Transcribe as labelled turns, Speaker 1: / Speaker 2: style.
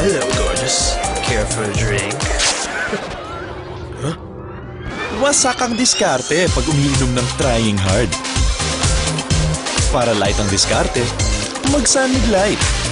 Speaker 1: Hello, gorgeous. Care for a drink?
Speaker 2: Wasak ang diskarte pag umiinom ng trying hard. Para light ang diskarte, mag-Sunny Light.